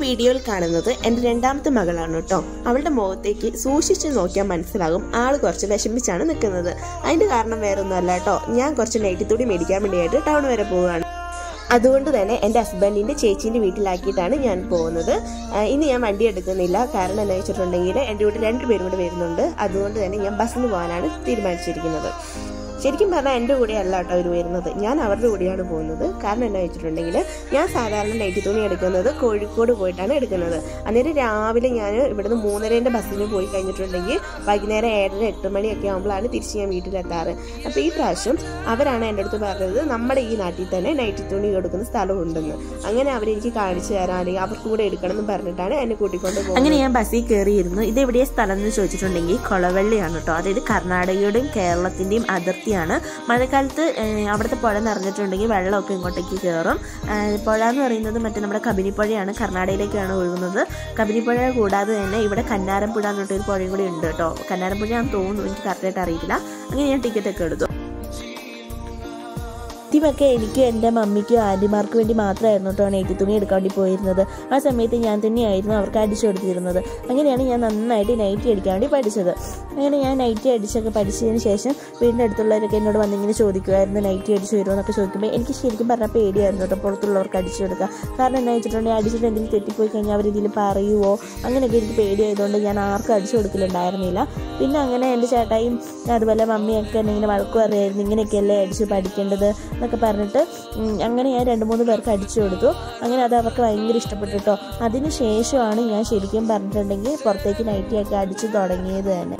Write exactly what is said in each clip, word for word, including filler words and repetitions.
വീഡിയോയിൽ കാണുന്നത് എൻ്റെ രണ്ടാമത്തെ മകളാണ് കേട്ടോ. അവളുടെ മുഖത്തേക്ക് സൂക്ഷിച്ച് നോക്കിയാൽ മനസ്സിലാകും ആൾ കുറച്ച് വിഷമിച്ചാണ് നിൽക്കുന്നത്. അതിൻ്റെ കാരണം വേറെ ഒന്നുമല്ല കേട്ടോ, ഞാൻ കുറച്ച് നൈറ്റിത്തൂടി മേടിക്കാൻ വേണ്ടിയായിട്ട് ടൗൺ വരെ പോവുകയാണ്. അതുകൊണ്ട് തന്നെ എൻ്റെ ഹസ്ബൻഡിൻ്റെ ചേച്ചീൻ്റെ വീട്ടിലാക്കിയിട്ടാണ് ഞാൻ പോകുന്നത്. ഇന്ന് ഞാൻ വണ്ടി എടുക്കുന്നില്ല, കാരണം എന്താ വെച്ചിട്ടുണ്ടെങ്കിൽ എൻ്റെ വീട്ടിൽ രണ്ട് പേരും കൂടെ വരുന്നുണ്ട്. അതുകൊണ്ട് തന്നെ ഞാൻ ബസ്സിന് പോകാനാണ് തീരുമാനിച്ചിരിക്കുന്നത്. ശരിക്കും പറഞ്ഞാൽ എൻ്റെ കൂടെ അല്ല കേട്ടോ അവർ വരുന്നത്, ഞാൻ അവരുടെ കൂടെയാണ് പോകുന്നത്. കാരണം എന്താ വെച്ചിട്ടുണ്ടെങ്കിൽ ഞാൻ സാധാരണ നൈറ്റി തുണി എടുക്കുന്നത് കോഴിക്കോട് പോയിട്ടാണ് എടുക്കുന്നത്. അന്നേരം രാവിലെ ഞാൻ ഇവിടുന്ന് മൂന്നരേൻ്റെ ബസ്സിന് പോയി കഴിഞ്ഞിട്ടുണ്ടെങ്കിൽ വൈകുന്നേരം ഏഴര എട്ട് മണിയൊക്കെ ആകുമ്പോഴാണ് തിരിച്ച് ഞാൻ വീട്ടിലെത്താറ്. അപ്പോൾ ഈ പ്രാവശ്യം അവരാണ് എൻ്റെ അടുത്ത് പറഞ്ഞത് നമ്മുടെ ഈ നാട്ടിൽ തന്നെ നൈറ്റി തുണി എടുക്കുന്ന സ്ഥലമുണ്ടെന്ന്. അങ്ങനെ അവരെനിക്ക് കാണിച്ചു തരാൻ അല്ലെങ്കിൽ അവർക്ക് കൂടെ എടുക്കണം എന്ന് പറഞ്ഞിട്ടാണ് എന്നെ കൂട്ടിക്കൊണ്ട് പോകുന്നത്. അങ്ങനെ ഞാൻ ബസ്സിൽ കയറിയിരുന്നു. ഇത് എവിടെയാ സ്ഥലം എന്ന് ചോദിച്ചിട്ടുണ്ടെങ്കിൽ കൊളവള്ളിയാണ് കേട്ടോ. അതായത് കർണാടകയുടെയും കേരളത്തിൻ്റെയും അതിർത്തി. മഴക്കാലത്ത് അവിടുത്തെ പുഴ നിറഞ്ഞിട്ടുണ്ടെങ്കിൽ വെള്ളമൊക്കെ ഇങ്ങോട്ടേക്ക് കയറും. പുഴ എന്ന് പറയുന്നത് മറ്റേ നമ്മുടെ കബിനിപ്പുഴയാണ്, കർണാടകയിലേക്കാണ് ഒഴുകുന്നത്. കബിനിപ്പുഴ കൂടാതെ തന്നെ ഇവിടെ കന്നാരമ്പുഴ എന്ന് പറഞ്ഞൊരു പുഴയും കൂടി ഉണ്ട് കേട്ടോ. കന്നാരമ്പുഴയാണെന്ന് തോന്നുന്നു, എനിക്ക് കറക്റ്റായിട്ട് അറിയില്ല. അങ്ങനെ ഞാൻ ടിക്കറ്റൊക്കെ എടുത്തു. ആദ്യമൊക്കെ എനിക്ക് എൻ്റെ മമ്മിക്കും ആൻറ്റിമാർക്ക് വേണ്ടി മാത്രമായിരുന്നു കേട്ടോ നൈറ്റി തുണി എടുക്കാൻ വേണ്ടി പോയിരുന്നത്. ആ സമയത്ത് ഞാൻ തന്നെയായിരുന്നു അവർക്ക് അടിച്ചു കൊടുത്തിരുന്നത്. അങ്ങനെയാണ് ഞാൻ നന്നായിട്ട് നൈറ്റി അടിക്കാൻ വേണ്ടി പഠിച്ചത്. അങ്ങനെ ഞാൻ നൈറ്റി അടിച്ചൊക്കെ പഠിച്ചതിന് ശേഷം വീടിൻ്റെ അടുത്തുള്ളവരൊക്കെ എന്നോട് വന്നിങ്ങനെ ചോദിക്കുമായിരുന്നു നൈറ്റി അടിച്ചു വരുമോ എന്നൊക്കെ ചോദിക്കുമ്പോൾ എനിക്ക് ശരിക്കും പറഞ്ഞാൽ പേടിയായിരുന്നു കേട്ടോ പുറത്തുള്ളവർക്ക് അടിച്ചു കൊടുക്കുക. കാരണം എന്താ വെച്ചിട്ടുണ്ടെങ്കിൽ അടിച്ചിട്ട് എന്തെങ്കിലും തെറ്റിപ്പോയി കഴിഞ്ഞാൽ അവരിതിൽ പറയുമോ അങ്ങനെയൊക്കെ എനിക്ക് പേടിയായതുകൊണ്ട് ഞാൻ ആർക്കും അടിച്ചു കൊടുക്കലുണ്ടായിരുന്നില്ല. പിന്നെ അങ്ങനെ എൻ്റെ ചേട്ടായും അതുപോലെ മമ്മിയൊക്കെ എന്നെ ഇങ്ങനെ വഴക്ക് പറയുമായിരുന്നു, ഇങ്ങനെയൊക്കെയല്ലേ അടിച്ച് പഠിക്കേണ്ടത് എന്നൊക്കെ പറഞ്ഞിട്ട്. അങ്ങനെ ഞാൻ രണ്ട് മൂന്ന് പേർക്ക് അടിച്ചു കൊടുത്തു. അങ്ങനെ അത് അവർക്ക് ഭയങ്കര ഇഷ്ടപ്പെട്ടു കേട്ടോ. അതിന് ശേഷമാണ് ഞാൻ ശരിക്കും പറഞ്ഞിട്ടുണ്ടെങ്കിൽ പുറത്തേക്ക് നൈറ്റിയൊക്കെ അടിച്ചു തുടങ്ങിയത് തന്നെ.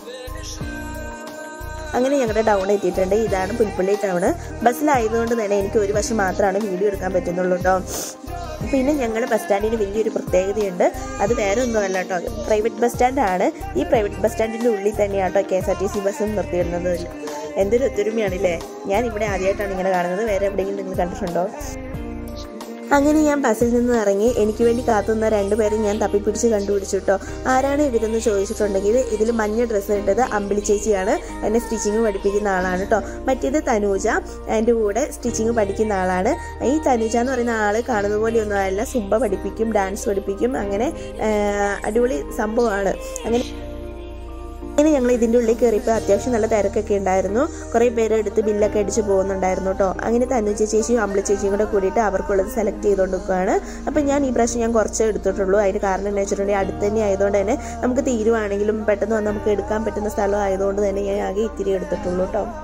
അങ്ങനെ ഞങ്ങളുടെ ടൗൺ എത്തിയിട്ടുണ്ട്. ഇതാണ് പുൽപ്പള്ളി ടൗണ്. ബസ്സിലായതുകൊണ്ട് തന്നെ എനിക്ക് ഒരു വശം മാത്രമാണ് വീഡിയോ എടുക്കാൻ പറ്റുന്നുള്ളൂ കേട്ടോ. പിന്നെ ഞങ്ങളുടെ ബസ് സ്റ്റാൻഡിന് വലിയൊരു പ്രത്യേകതയുണ്ട്. അത് വേറെ ഒന്നുമല്ല കേട്ടോ, പ്രൈവറ്റ് ബസ് സ്റ്റാൻഡാണ്. ഈ പ്രൈവറ്റ് ബസ് സ്റ്റാൻഡിൻ്റെ ഉള്ളിൽ തന്നെയാണ് കേട്ടോ K S R T C ബസ്സും നിർത്തിയിടുന്നത്. എന്തൊരു ഒത്തൊരുമയാണല്ലേ. ഞാൻ ഇവിടെ ആദ്യമായിട്ടാണ് ഇങ്ങനെ കാണുന്നത്. വേറെ എവിടെയെങ്കിലും നിങ്ങൾ കണ്ടിട്ടുണ്ടോ? അങ്ങനെ ഞാൻ ബസ്സിൽ നിന്ന് ഇറങ്ങി എനിക്ക് വേണ്ടി കാത്തുന്ന രണ്ടുപേരും ഞാൻ തപ്പിപ്പിടിച്ച് കണ്ടുപിടിച്ചു കേട്ടോ. ആരാണ് ഇവരെന്ന് ചോദിച്ചിട്ടുണ്ടെങ്കിൽ ഇതിൽ മഞ്ഞ ഡ്രസ്സ് ഇട്ടത് അമ്പിളി ചേച്ചിയാണ്, എന്നെ സ്റ്റിച്ചിങ് പഠിപ്പിക്കുന്ന ആളാണ് കേട്ടോ. മറ്റേത് തനൂജ, എൻ്റെ കൂടെ സ്റ്റിച്ചിങ് പഠിക്കുന്ന ആളാണ്. ഈ തനൂജ എന്ന് പറയുന്ന ആൾ കാണുന്ന പോലെയൊന്നും അല്ല, സുംബ പഠിപ്പിക്കും, ഡാൻസ് പഠിപ്പിക്കും, അങ്ങനെ അടിപൊളി സംഭവമാണ്. അങ്ങനെ അങ്ങനെ ഞങ്ങൾ ഇതിൻ്റെ ഉള്ളിൽ കയറിയപ്പോൾ അത്യാവശ്യം നല്ല തിരക്കൊക്കെ ഉണ്ടായിരുന്നു. കുറേ പേര് എടുത്ത് ബില്ലൊക്കെ അടിച്ച് പോകുന്നുണ്ടായിരുന്നു കേട്ടോ. അങ്ങനെ തനൂജ ചേച്ചിയും അമ്പിളി ചേച്ചിയും കൂടെ കൂടിയിട്ട് അവർക്കുള്ളത് സെലക്ട് ചെയ്തുകൊണ്ട് നിൽക്കുകയാണ്. അപ്പം ഞാൻ ഈ പ്രാവശ്യം ഞാൻ കുറച്ചേ എടുത്തിട്ടുള്ളൂ. അതിന് കാരണം എന്താ വെച്ചിട്ടുണ്ടെങ്കിൽ അടുത്ത് തന്നെ ആയതുകൊണ്ട് തന്നെ നമുക്ക് തീരുവാണെങ്കിലും പെട്ടെന്ന് വന്ന് നമുക്ക് എടുക്കാൻ പറ്റുന്ന സ്ഥലം ആയതുകൊണ്ട് തന്നെ ഞാൻ ആകെ ഇത്തിരി എടുത്തിട്ടുള്ളൂ കേട്ടോ.